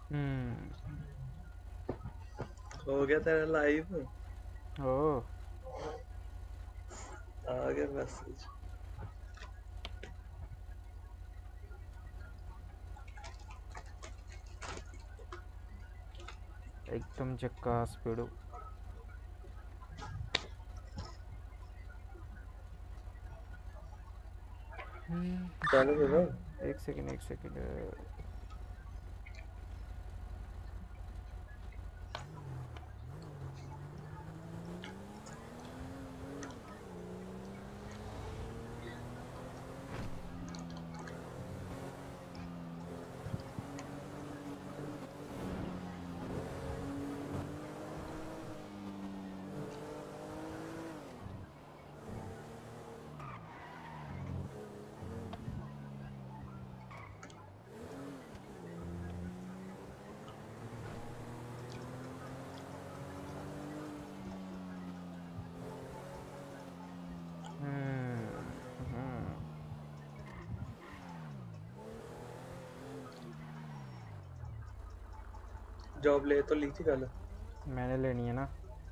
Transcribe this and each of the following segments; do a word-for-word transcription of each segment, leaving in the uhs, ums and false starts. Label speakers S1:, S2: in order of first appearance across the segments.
S1: हम्म।
S2: हो गया तेरा लाइव?
S1: ओ
S2: आ गया मैसेज।
S1: एकदम झक्कास पेड़ो।
S2: चालू करो।
S1: एक सेकंड एक सेकंड।
S2: जॉब ले तो ली थी कल।
S1: मैंने लेनी है ना।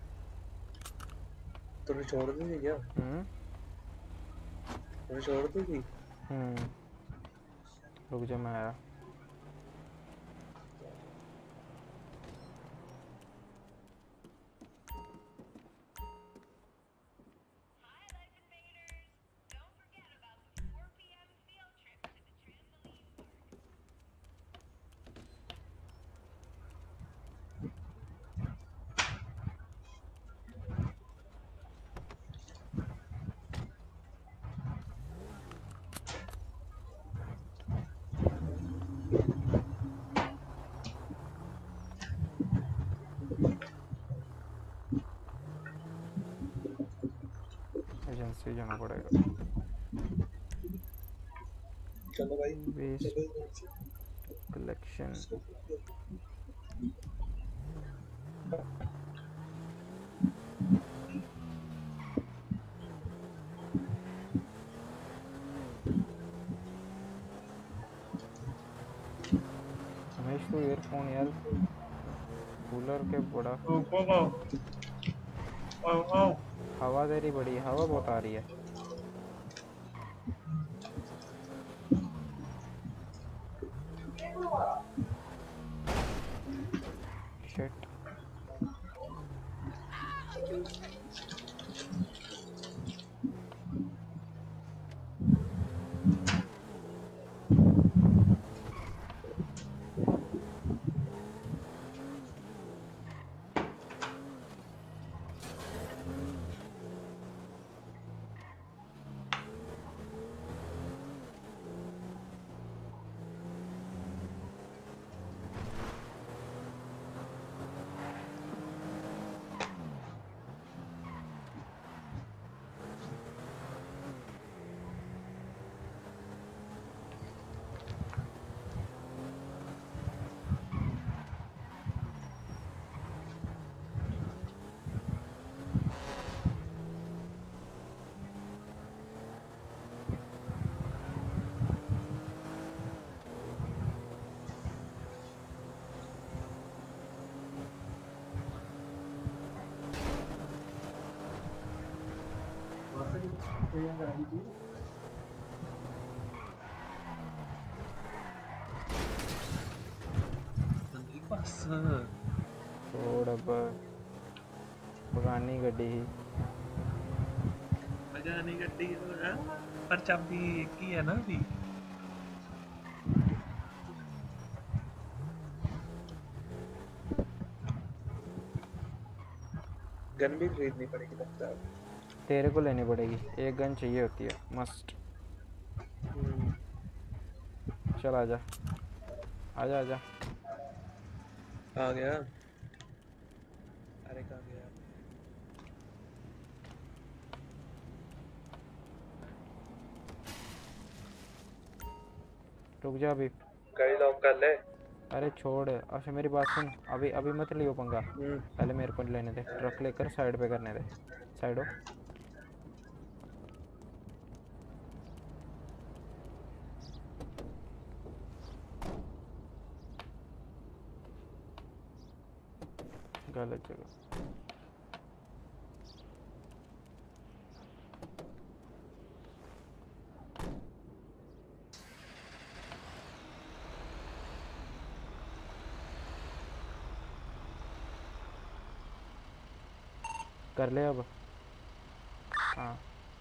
S2: तूने छोड़ दी थी क्या?
S1: हम्म
S2: तूने छोड़ दी थी?
S1: हम्म रुक जा मैं आया। एजेंसी जाना पड़ेगा।
S2: चलो भाई।
S1: वेस्ट
S2: चलो इधर से।
S1: कलेक्शन। रमेश तो ईयरफोन यार कूलर के बड़ा हवा तेरी बड़ी हवा बहुत आ रही है। शिट।
S2: बस
S1: छोड़ अब पुरानी गड्डी ही।
S2: बजाने गड्डी है, पर चाबी एक ही है ना अभी। गन भी खरीदनी पड़ेगी लगता है।
S1: तेरे को लेनी पड़ेगी एक गन चाहिए होती है मस्ट।
S2: हम्म,
S1: चल आजा आजा आजा।
S2: आ गया। अरे कहाँ गया?
S1: रुक जा अभी।
S2: गाड़ी लॉक कर ले।
S1: अरे छोड़ अच्छा मेरी बात सुन अभी अभी मत लियो पंगा।
S2: हम्म,
S1: पहले मेरे को लेने दे ट्रक लेकर साइड पे करने दे। साइड हो। गलत जगह। कर ले अब। हाँ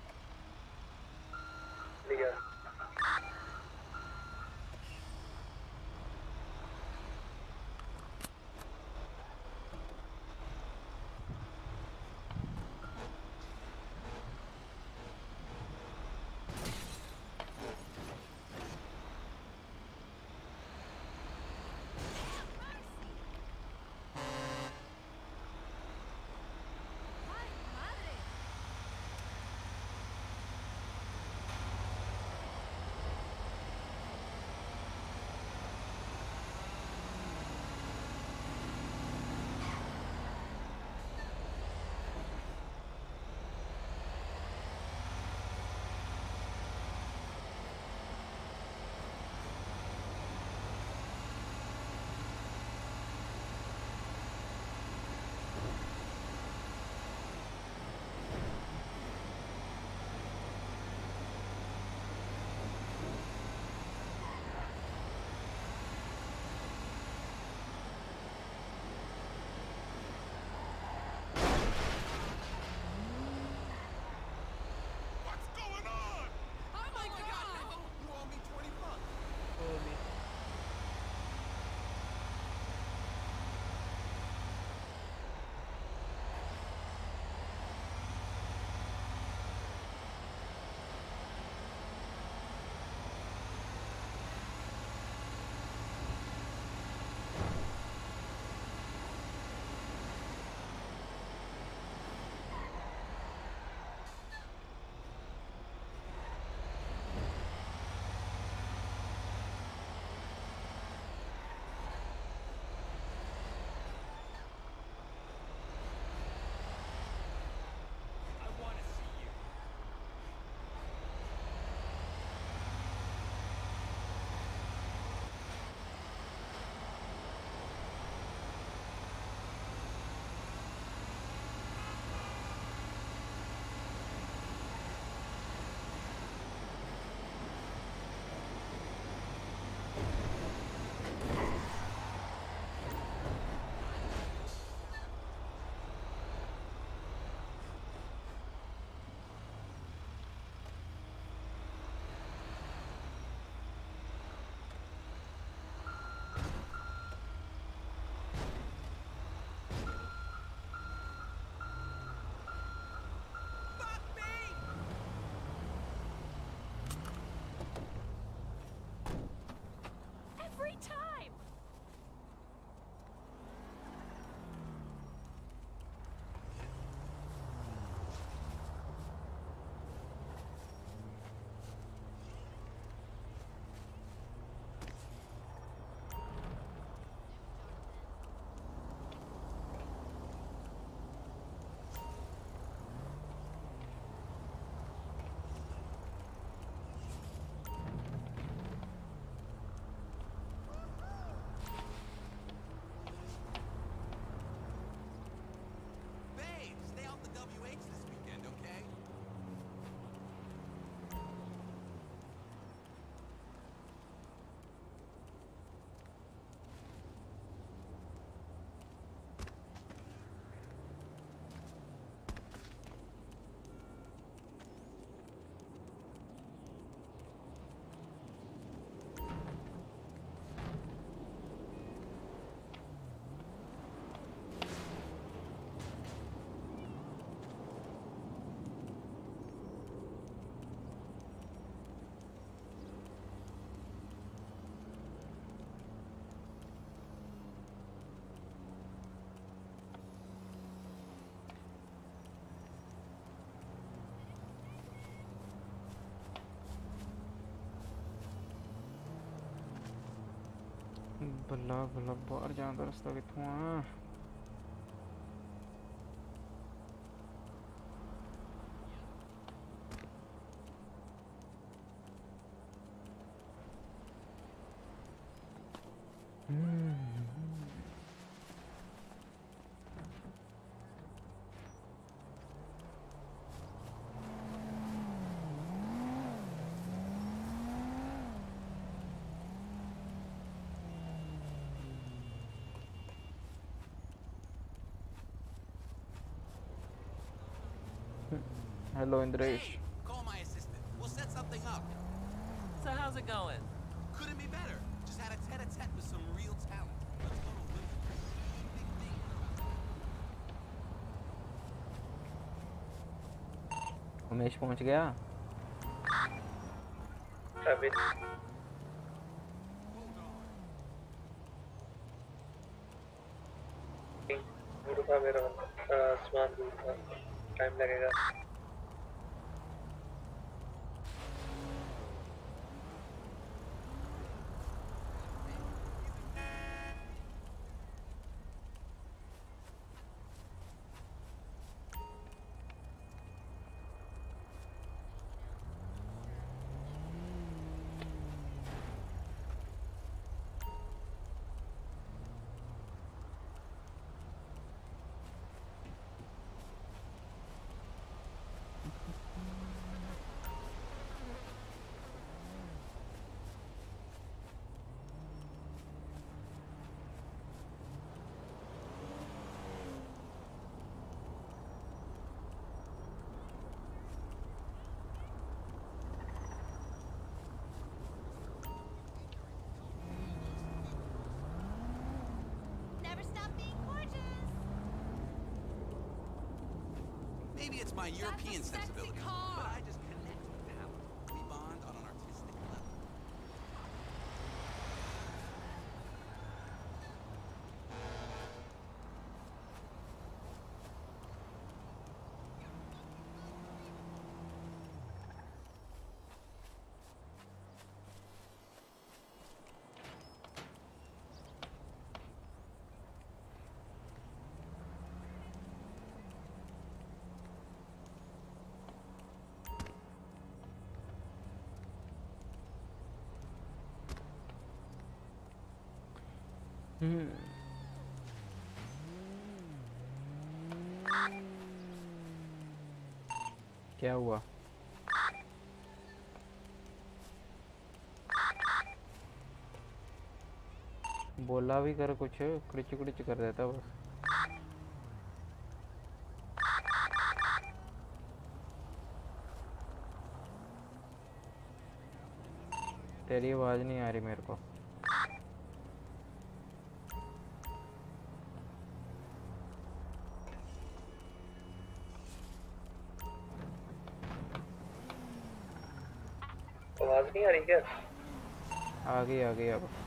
S3: Every time!
S1: बल्ला बल्ला बाहर जाने दा रस्ता कित्थों आ? Hello Indresh.
S4: Hey, call my assistant. We'll set something up.
S5: So how's it going?
S4: Couldn't be better. Just had a tete-a-tete with some real talent. A total wizard. Big thing about
S1: Umesh पहुंच गया।
S6: अभी दूर था मेरा बंदा, आसमान दूर था, टाइम लगेगा।
S3: Never stop being gorgeous.
S4: Maybe it's my
S3: That's a
S4: European
S3: sexy
S4: sensibility,
S3: car.
S4: but I just connect with talent. We bond on an artistic level.
S1: हम्म क्या हुआ? बोला भी कर कुछ, कुड़िच कुड़िच कर देता बस। तेरी आवाज नहीं आ रही मेरे को।
S6: आवाज नहीं आ रही क्या?
S1: आ गई आ गई अब।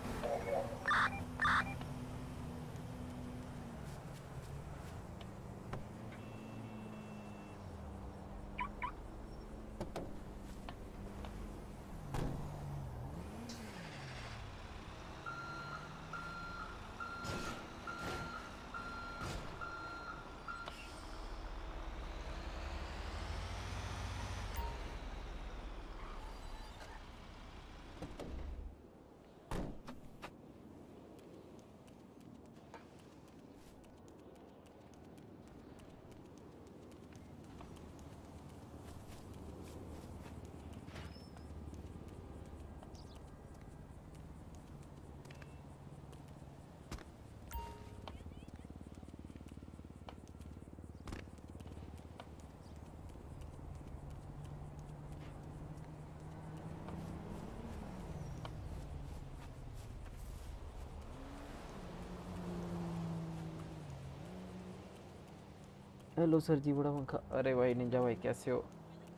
S1: हेलो सर जी, बड़ा पंखा। अरे भाई निंजा भाई, कैसे हो?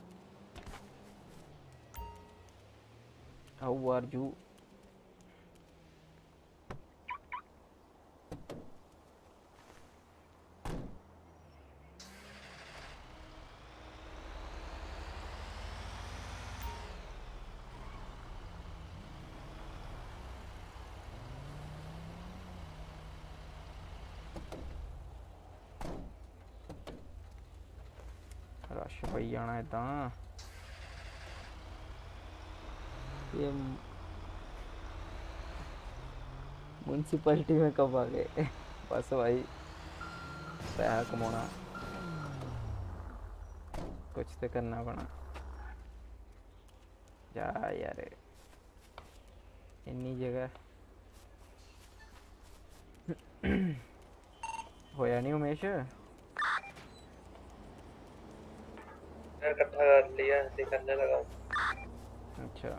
S1: How are you? रश पई जाना है तां। ये म्यूनसिपैलिटी में कब आ गए? बस भाई पैसा कमाना, कुछ तो करना पड़ा। जा यार, इन्नी जगह होया नहीं उमेश?
S6: मैं इकट्ठा कर लिया ऐसे करने लगा हूँ।
S1: अच्छा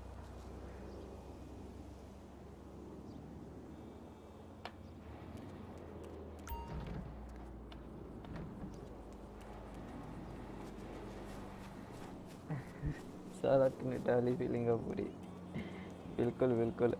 S1: सारा कनेडा वाली फीलिंग है पूरी। बिल्कुल बिल्कुल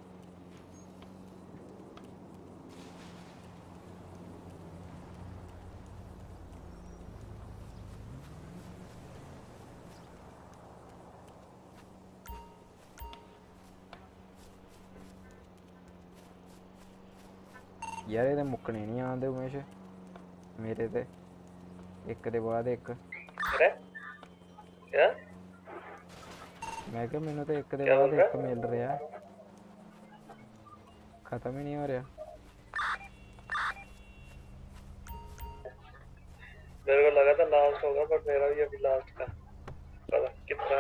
S1: यार ये मुक्कने नहीं आंदे उमेश मेरे ते एक दे बाद एक
S6: अरे क्या
S1: मैं क्या मैनू तो एक दे
S6: क्या
S1: बाद
S6: बोल रहा
S1: एक मिल रहा खत्म ही नहीं हो रहा।
S6: मेरे को लगा था लास्ट होगा पर मेरा भी अभी लास्ट था पता कितना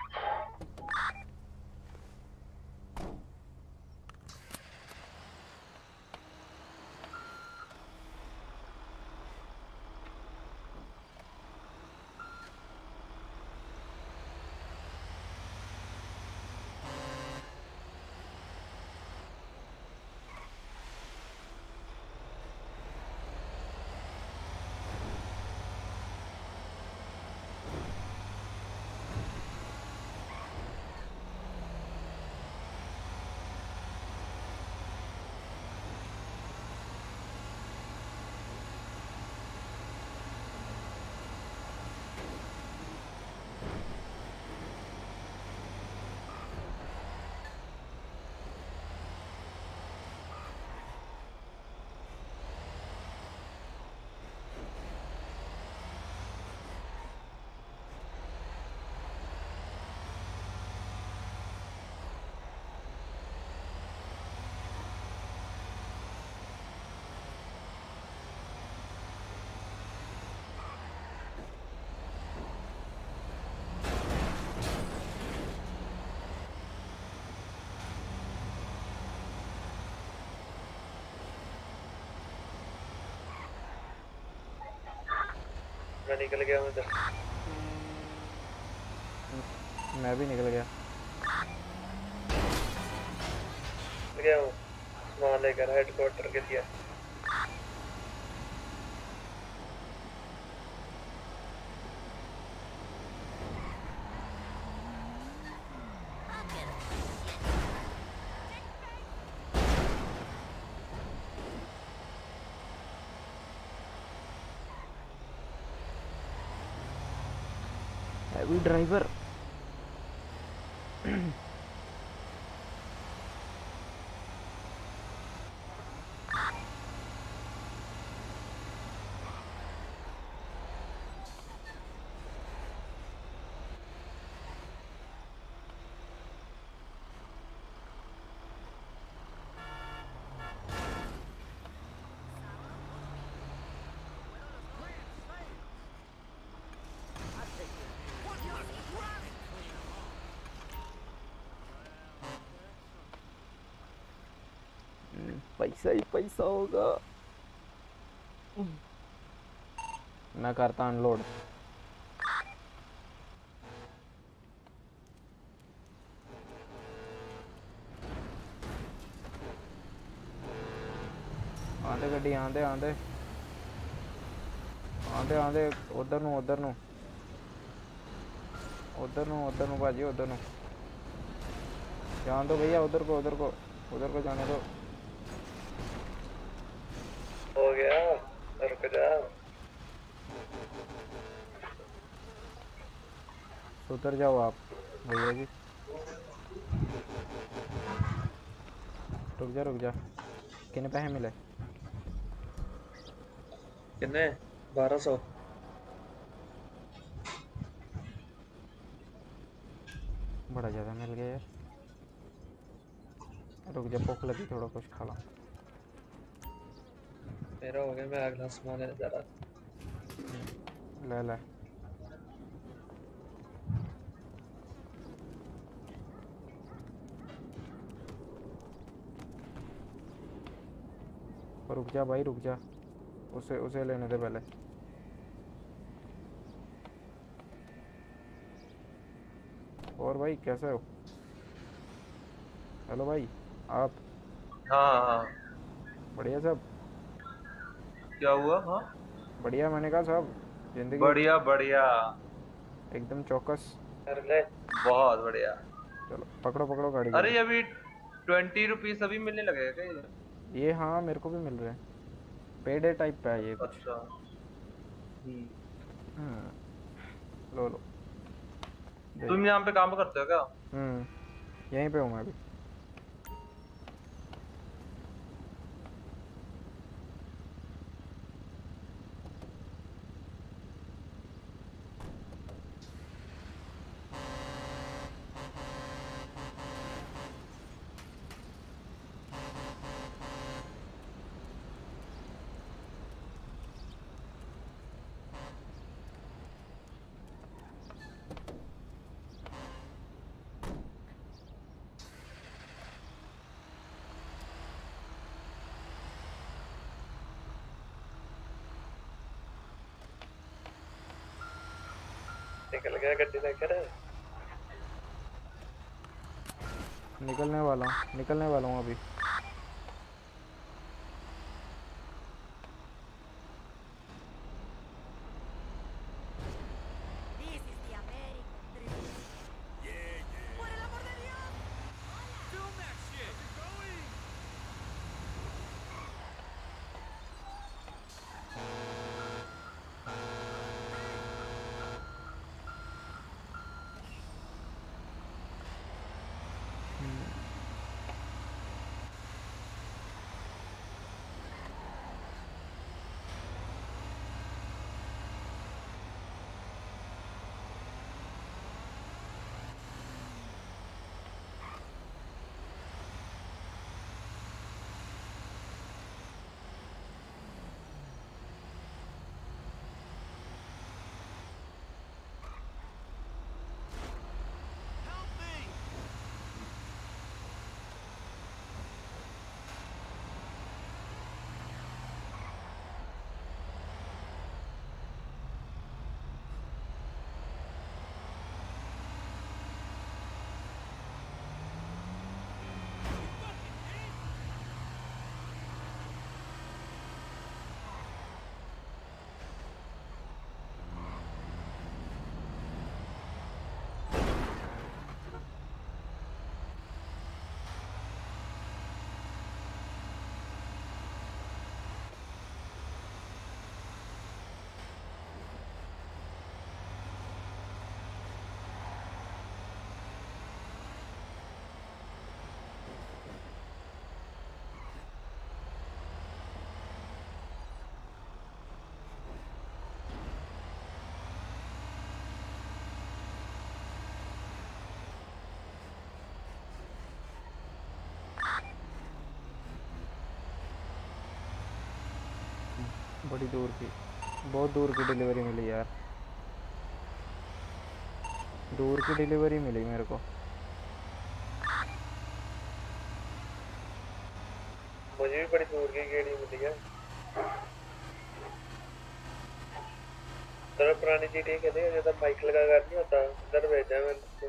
S6: मैं निकल गया हूँ इधर
S1: मैं भी निकल गया
S6: निकल गया हूँ सामान लेकर हेडक्वार्टर के लिए
S1: हैवी ड्राइवर पैसा ही पैसा होगा। मैं करता अनलोड आंदे गड्डी आंदे आंदे आंदे आंदे उधर नू उधर नू उधर नू उधर नू भाजी उधर नू जान दो भैया उधर को उधर को उधर को जाने दो।
S6: हो गया रुक जा
S1: उतर जाओ आप भैया जी रुक जा रुक जा कितने पैसे मिले
S6: कितने बारह सौ
S1: बड़ा ज़्यादा मिल गया यार। रुक जा भूख लगी थोड़ा कुछ खा ला।
S6: मेरा हो गया मैं अगला सामान लेने जा रहा
S1: ले ले रुक जा भाई रुक जा उसे उसे लेने दे पहले। और भाई कैसे हो? हेलो भाई। आप?
S7: हाँ हाँ।
S1: बढ़िया सब?
S7: क्या हुआ? हाँ।
S1: बढ़िया मैंने कहा सब। जिंदगी
S7: बढ़िया बढ़िया।
S1: एकदम चौकस।
S6: कर ले।
S7: बहुत बढ़िया।
S1: चलो पकड़ो पकड़ो गाड़ी
S7: अरे
S1: गाड़ी।
S7: ये अभी ट्वेंटी रुपीज अभी मिलने लगे क्या ये?
S1: ये हाँ मेरे को भी मिल रहे हैं। पेडे टाइप का है ये कुछ।
S7: अच्छा। हम्म।
S1: हम्म। लो लो। दे दो।
S7: तुम यहाँ पे काम करते हो क्या?
S1: हम्म। यहीं पे हूँ मैं अभी।
S6: निकल गया गड्डी लेकर।
S1: निकलने वाला हूँ निकलने वाला हूँ अभी।
S3: This is the American dream. Por el amor de Dios.
S4: Film that shit! Going! Help me!
S1: बड़ी दूर की बहुत दूर की डिलीवरी मिली यार। दूर की डिलीवरी मिली मेरे को।
S6: मुझे भी बड़ी दूर की गाड़ी मिली है। तेरा पुरानी जी ठीक है नहीं ज्यादा बाइक लगा कर नहीं होता इधर भेजा मैंने उसको।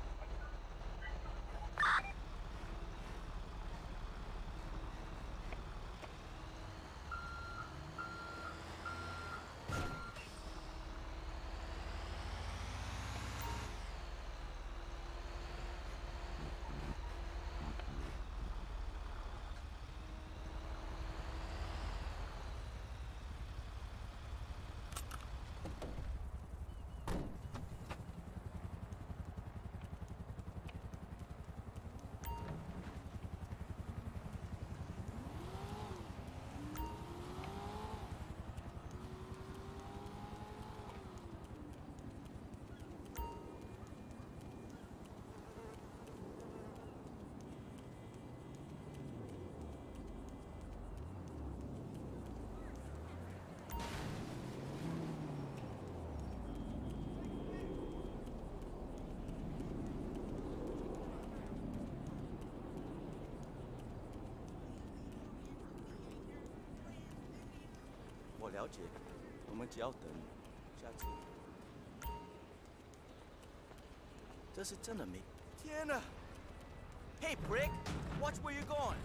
S8: 我了解，我们只要等，下次。 这是真的没。天哪 ！Hey, prick! Watch where you're going.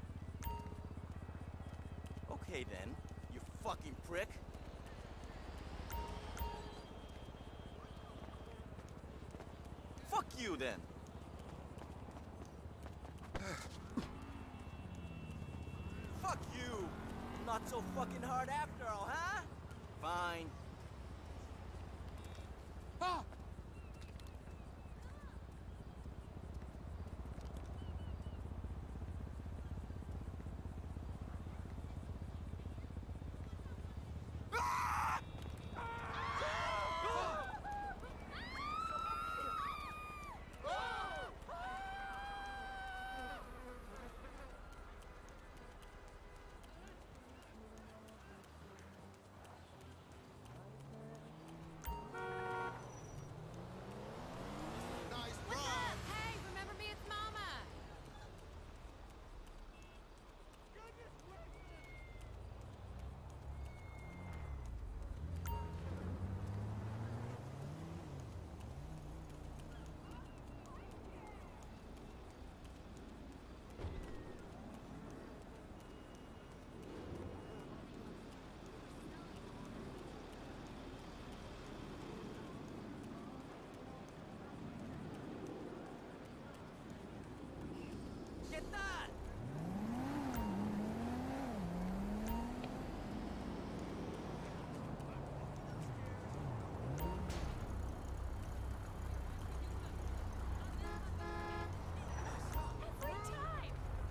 S8: Okay then, you fucking prick. Fuck you then. Fuck you. Not so fucking hard after all, huh? Fine. Ah!
S3: What's up? Hey, remember me? It's Mama.
S8: ¿Qué tal?
S3: Every time.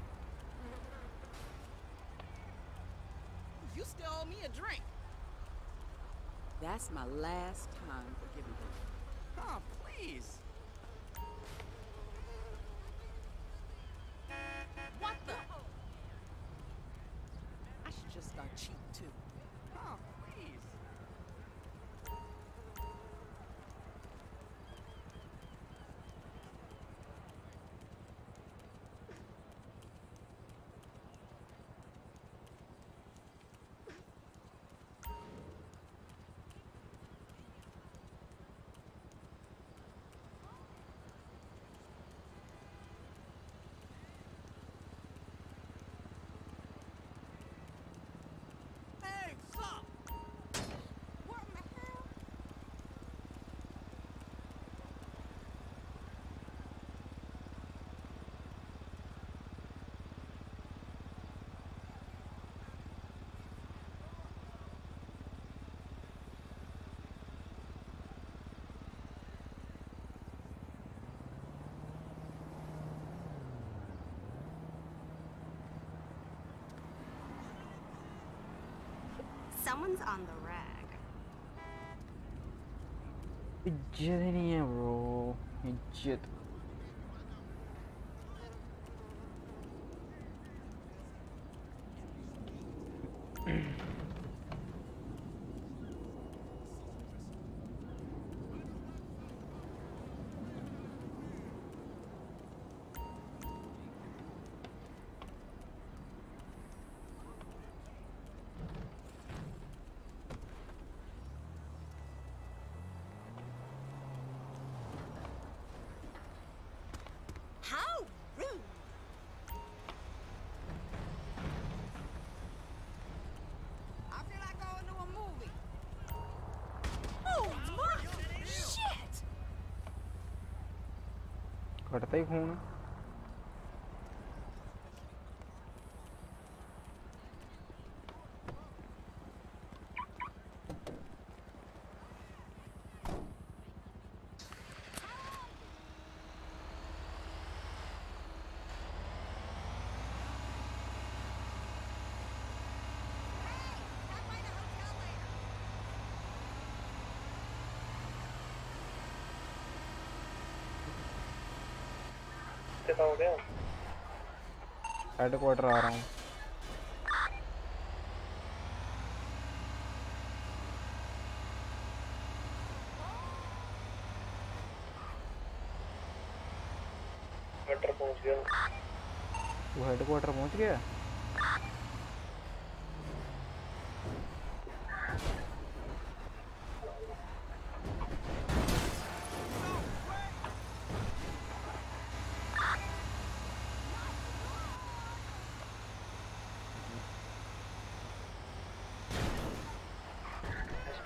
S9: You still owe me a drink. That's my last time forgiving you.
S8: Oh, please.
S9: What the? I should just start cheating too.
S8: Oh, please. Hey, stop!
S3: What in the hell? Someone's on the rag.
S1: इज्जत ही नहीं है bro इज्जत
S3: How rude! I feel like going to a movie. Oh my shit!
S1: कटता ही खून
S3: Stop by the hotel later.
S6: कितना हो गया?
S1: Headquarter आ रहा हूँ
S6: हेडक्वार्टर पहुंच गया।
S1: वो हेडक्वार्टर पहुँच गया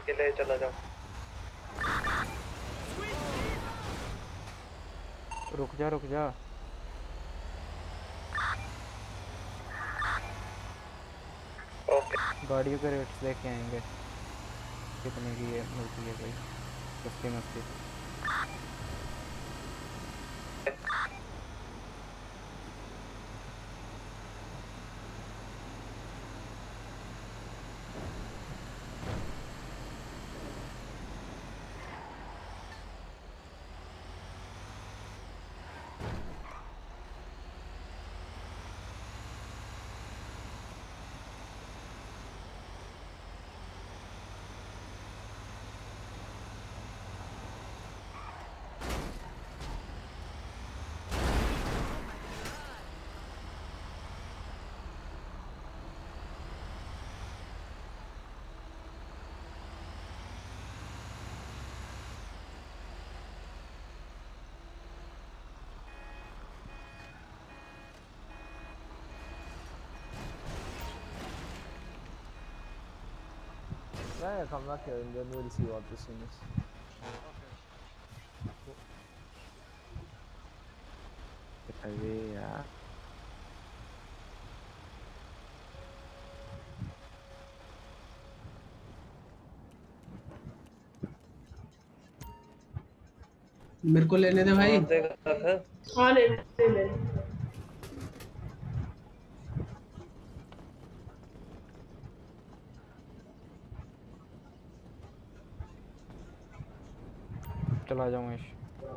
S6: अकेले चला जाओ।
S1: रुक जा रुक जा।
S6: ओके
S1: गाड़ियों के रेट्स लेके आएंगे कितने की है मिलती है कोई सस्ती मस्ती।
S10: Yeah, yeah, come back here and then we'll see what this thing is.
S1: अरे यार
S11: मेरे को लेने दे भाई।
S6: हाँ ले ले ले।
S1: चला जाऊँ महेश।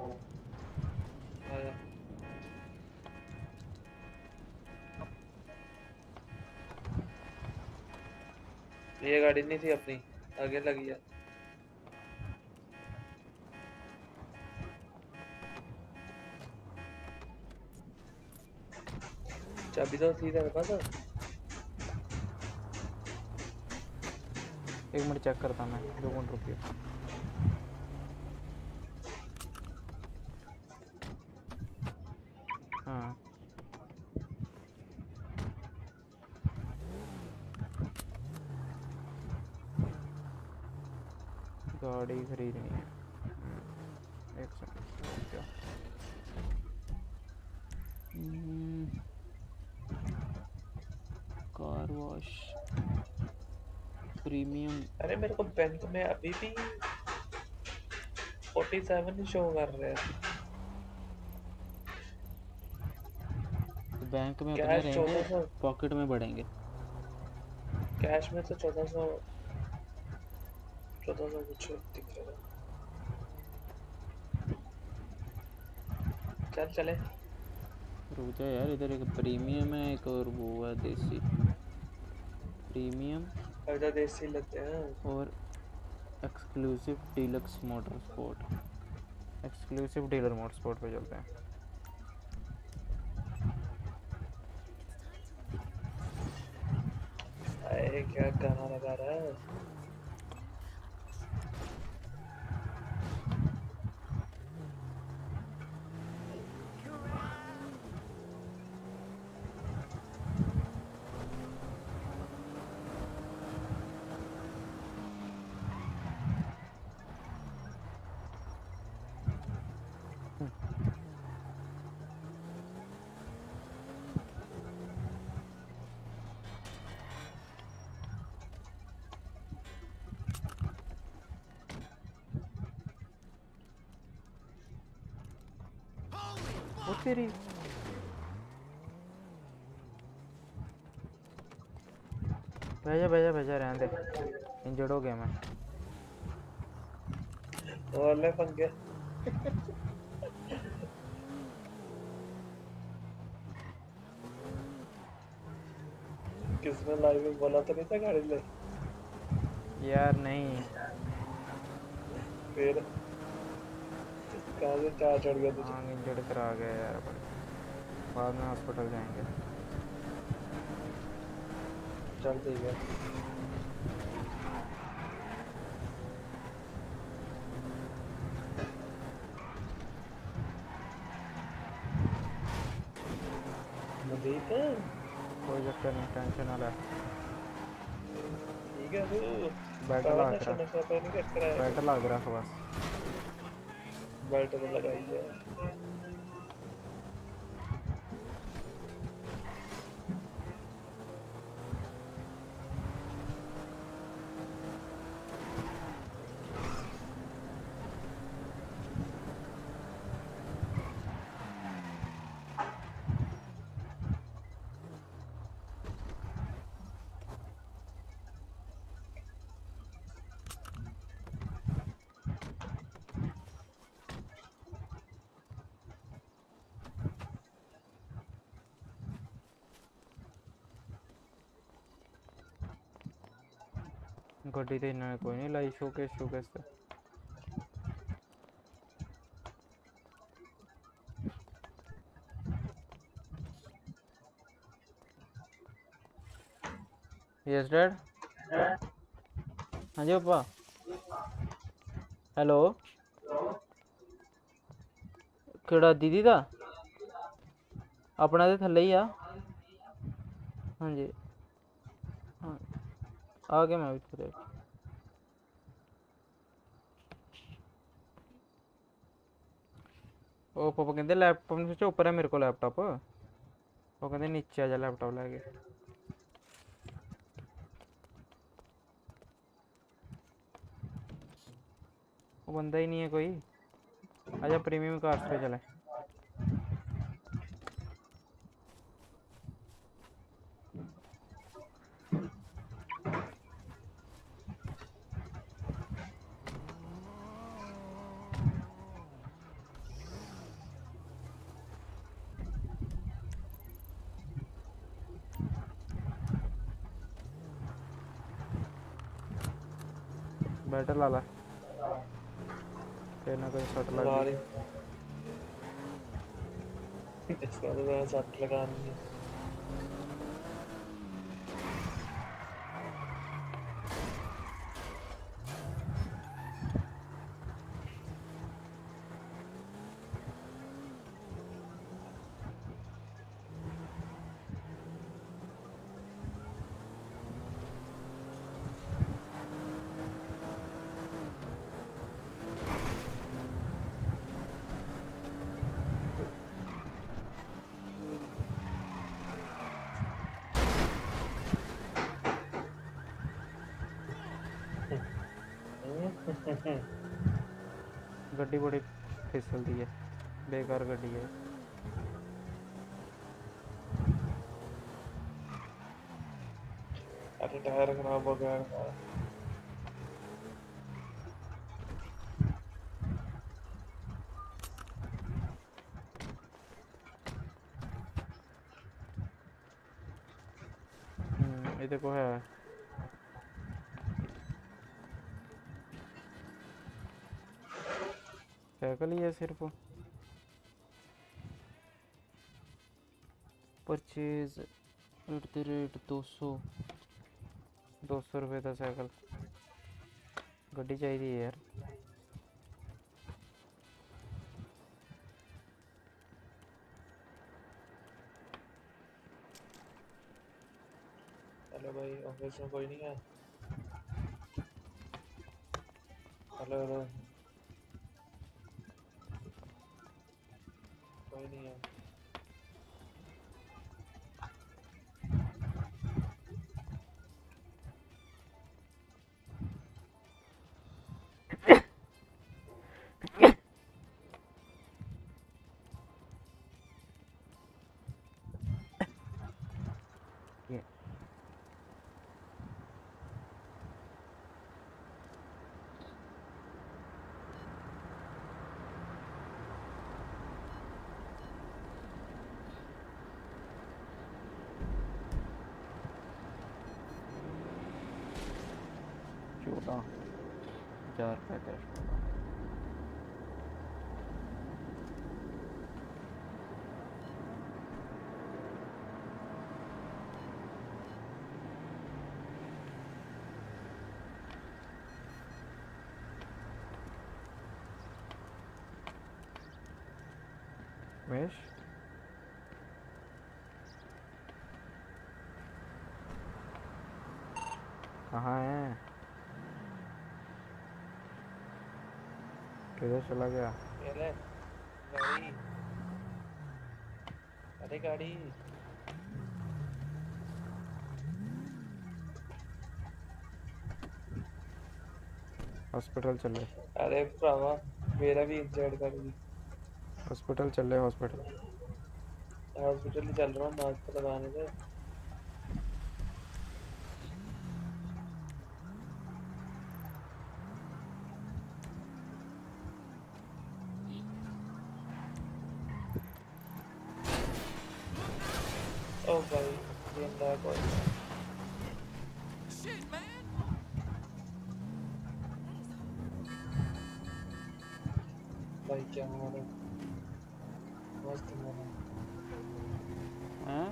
S7: ये गाड़ी नहीं थी अपनी, आगे लगी है। चाबी तो थी तेरे पास?
S1: एक मिनट चेक करता मैं, दो मिनट रुकिए। हाँ गाड़ी खरीदनी है, एक सेकंड क्या कार वॉश प्रीमियम।
S7: अरे मेरे को बैंक में अभी भी सैंतालीस ही शो कर रहे हैं।
S1: बैंक में उतने रहेंगे, पॉकेट में बढ़ेंगे।
S7: कैश में तो चौदह सौ चौदह सौ कुछ दिख रहा है। चल चले।
S1: रुक जा यार, इधर एक प्रीमियम है, एक और वो है देसी। प्रीमियम
S7: अच्छा देसी लेते हैं।
S1: और exclusive deluxe motor sport. Exclusive dealer motor sport पे चलते हैं।
S7: अरे क्या गाना लगा रहा है?
S1: वो तेरी भेजा भेजा भेजा रहने दे, इंजर्ड हो गया मैं।
S7: और ले पंगे। किसने लाइव में बोला तो नहीं था गाड़ी ले?
S1: यार नहीं,
S7: फिर कहाँ से चार चढ़ गया तुझे?
S1: हाँ इंजर्ड करा गया यार, बाद में हॉस्पिटल जाएंगे।
S7: चल ठीक है। ठीक है,
S1: कोई चक्कर नहीं, टेंशन ना ले।
S7: ठीक है तू
S1: बेल्ट
S7: कहाँ
S1: ला के
S7: नशा
S1: रख,
S7: नशा तो नहीं रख रहा है
S1: बेल्ट ला के रख बस।
S7: बेल्ट तो लगाई है
S1: गड्डी तो इन्होंने कोई नहीं लाई शोकेस शोकेस ते। Yes dad. हाँ जी पापा। हेलो केड़ा दीदी दा अपना ते थल्ले ही आ। हाँ जी हाँ आ गया मैं भी थोड़े। ओ पापा कहते लैपटॉप नीचे ऊपर है मेरे को लैपटॉप। वो कहते नीचे आ जा लैपटॉप लैके। वो बंदा ही नहीं है कोई। आजा प्रीमियम कार्स पे चले। बैटल ला ला फिर ना कोई शॉट लग
S7: लगा
S1: गई।
S7: रही इसका तो मैं साथ लगानी है
S1: गड्डी बड़ी फिसलती है बेकार गड्डी है।
S7: अरे टायर खराब हो गया है।
S1: हम्म ये देखो है साइकिल ही है सिर्फ। परचेज एट द रेट दो सौ दो सौ रुपये का साइकिल। गड्डी चाहिए यार।
S7: हेलो भाई ऑफिस में कोई नहीं है। हेलो हेलो कोई नहीं है।
S1: छोटा चार पैकेट रमेश कहाँ है? किधर चला गया?
S7: ये ले गाड़ी, अरे गाड़ी
S1: हॉस्पिटल चले।
S7: अरे भरावा मेरा भी इंजर्ड कर दी।
S1: हॉस्पिटल चले हॉस्पिटल।
S7: हॉस्पिटल ही चल रहा हूँ मास्क लगाने से। ओ भाई ये अंदर कोई
S8: Shit, man!
S7: भाई क्या हो रहा है? मस्त मारा।
S1: हैं?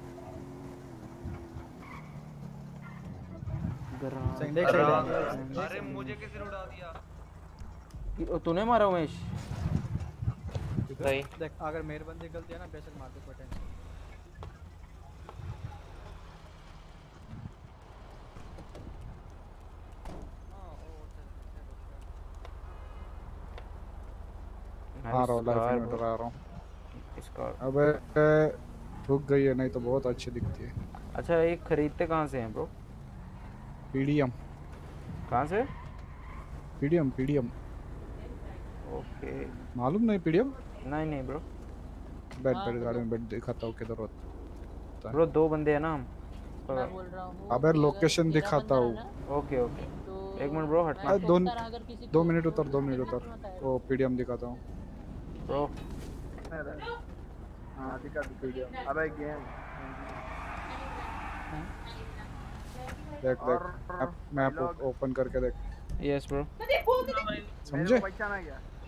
S10: देख सकते
S6: अरे मुझे किसने उड़ा दिया?
S1: हैं तूने मारा उमेश?
S7: नहीं
S10: देख अगर मेरे बंदे गलती है ना बेशक मार दे कोई टेंशन
S12: आ रहा हूँ लाइफ इन्वर्टर आ रहा हूँ।
S1: इसका
S12: अबे रुक गई है, नहीं तो बहुत अच्छी दिखती है।
S1: अच्छा ये खरीदते कहाँ से हैं ब्रो?
S12: पीडीएम।
S1: कहाँ से?
S12: पीडीएम पीडीएम
S1: ओके
S12: मालूम नहीं पीडीएम?
S1: नहीं नहीं ब्रो।
S12: बैठ बैठ गाड़ी में बैठ, दिखाता हूँ किधर होता है।
S1: ब्रो दो बंदे हैं ना हम।
S13: मैं बोल रहा हूँ
S12: अबे लोकेशन दिखाता हूँ।
S1: ओके ओके एक मिनट ब्रो हटना।
S12: दो दो मिनट उतर दो मिनट उतर वो पीडीएम दिखाता हूँ
S1: ब्रो।
S10: हाँ दिखा दो पीडीएम। अबे गेम
S12: देख देख मैप ओपन करके देख।
S1: यस ब्रो
S12: समझे?
S10: पहचाना गया।